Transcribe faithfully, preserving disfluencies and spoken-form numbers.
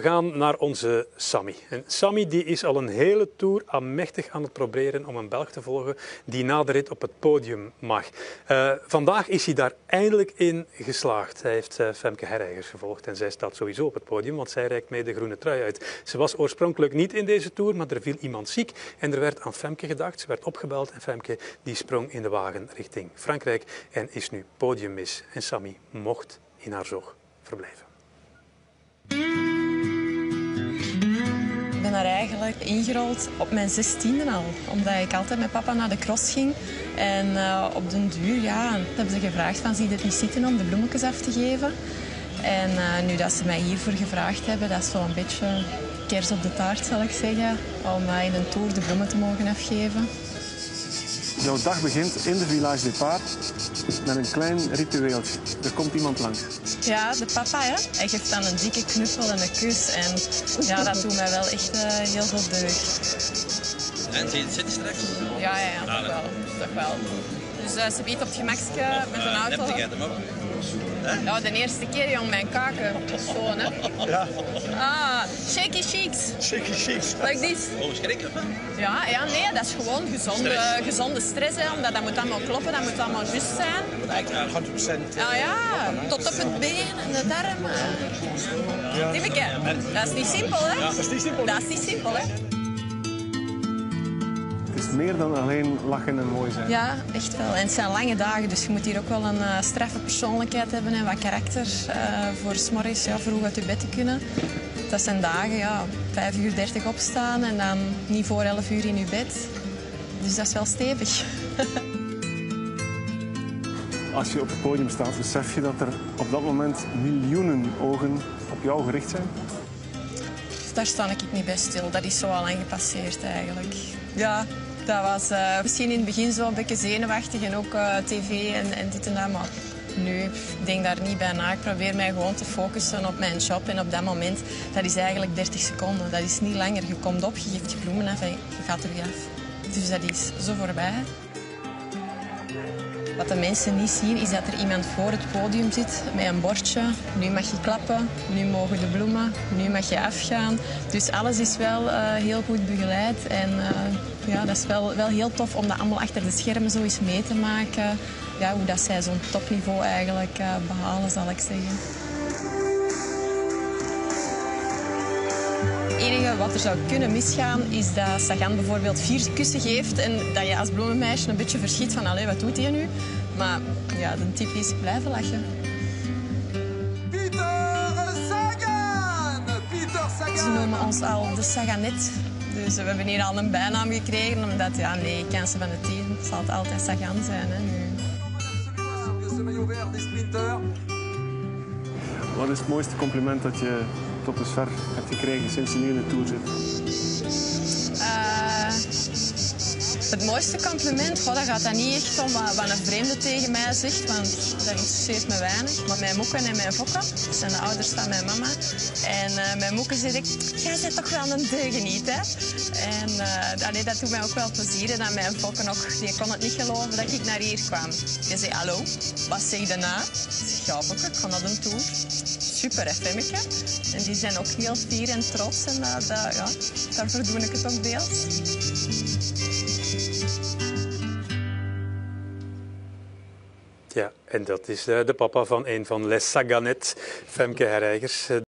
We gaan naar onze Sammy. En Sammy die is al een hele tour aanmächtig aan het proberen om een Belg te volgen die na de rit op het podium mag. Uh, vandaag is hij daar eindelijk in geslaagd. Hij heeft uh, Femke Herreigers gevolgd en zij staat sowieso op het podium, want zij reikt mee de groene trui uit. Ze was oorspronkelijk niet in deze tour, maar er viel iemand ziek en er werd aan Femke gedacht. Ze werd opgebeld en Femke die sprong in de wagen richting Frankrijk en is nu podiummis. En Sammy mocht in haar zog verblijven. Ik ben daar eigenlijk ingerold op mijn zestiende al. Omdat ik altijd met papa naar de cross ging. En uh, op den duur ja, hebben ze gevraagd van, zie je het niet zitten om de bloemetjes af te geven. En uh, nu dat ze mij hiervoor gevraagd hebben, dat is zo'n beetje kers op de taart, zal ik zeggen. Om uh, in een tour de bloemen te mogen afgeven. Jouw dag begint in de Village des Parts met een klein ritueeltje. Er komt iemand langs. Ja, de papa, hè. Hij geeft dan een dikke knuffel en een kus. En ja, dat doet mij wel echt uh, heel veel deugd. En zie je het zitten straks? Ja, ja, ja, toch wel. Toch wel. Dus uh, ze biedt op het gemakje met een auto. Nepte jij hem op? Ja, de eerste keer, jong, mijn kaken. Zo, hè. Ja. Ah, shaky cheeks. Shaky cheeks. Like this. Oh, schrik of? Ja, ja, nee, dat is gewoon gezonde stress, gezonde stress hè, omdat dat moet allemaal kloppen, dat moet allemaal juist zijn. Ja, honderd procent. Ja, ja, tot op het been en de darm. Ja. Lieveke, dat is niet simpel, hè? Ja, dat is niet simpel. Dat is niet simpel, hè? Het is meer dan alleen lachen en mooi zijn. Ja, echt wel. En het zijn lange dagen, dus je moet hier ook wel een uh, straffe persoonlijkheid hebben en wat karakter uh, voor 's morgens ja, vroeg uit je bed te kunnen. Dat zijn dagen, ja, vijf uur dertig opstaan en dan niet voor elf uur in je bed. Dus dat is wel stevig. Als je op het podium staat, besef je dat er op dat moment miljoenen ogen op jou gericht zijn? Daar sta ik niet bij stil. Dat is zo al lang gepasseerd eigenlijk. Ja, dat was uh, misschien in het begin zo een beetje zenuwachtig en ook uh, tv en, en dit en dat, maar nu, ik denk daar niet bij na. Ik probeer mij gewoon te focussen op mijn job en op dat moment. Dat is eigenlijk dertig seconden. Dat is niet langer. Je komt op, je geeft je bloemen af en je gaat terug af. Dus dat is zo voorbij. Wat de mensen niet zien, is dat er iemand voor het podium zit met een bordje. Nu mag je klappen, nu mogen de bloemen, nu mag je afgaan. Dus alles is wel uh, heel goed begeleid. En uh, ja, dat is wel, wel heel tof om dat allemaal achter de schermen zo eens mee te maken. Ja, hoe dat zij zo'n topniveau eigenlijk uh, behalen, zal ik zeggen. Het enige wat er zou kunnen misgaan is dat Sagan bijvoorbeeld vier kussen geeft en dat je als bloemenmeisje een beetje verschiet van allee, wat doet hij nu? Maar ja, de tip is blijven lachen. Peter Sagan! Peter Sagan! Ze noemen ons al de Saganet. Dus we hebben hier al een bijnaam gekregen, omdat ja, nee, kansen van de tien zal het altijd Sagan zijn. Hè, nu. Wat is het mooiste compliment dat je tot dusver hebt gekregen sinds je nu in de Tour zit? Uh, het mooiste compliment, goh, dat gaat dan niet echt om wat, wat een vreemde tegen mij zegt, want dat interesseert me weinig. Maar mijn moeken en mijn fokken, dat zijn de ouders van mijn mama. En uh, mijn moeken zegt, jij bent toch wel een deugeniet, hè? En uh, allee, dat doet mij ook wel plezier. En dan mijn fokken ook, die kon het niet geloven dat ik naar hier kwam. Die zei, hallo, wat zeg je daarna? Ik zeg, ja, fokken, ik ga naar de Tour. Super, hè, Femmeke? En die zijn ook heel fier en trots en uh, dat, ja, daarvoor doe ik het ook deels. Ja, en dat is de papa van een van Les Saganet, Femke Herreigers.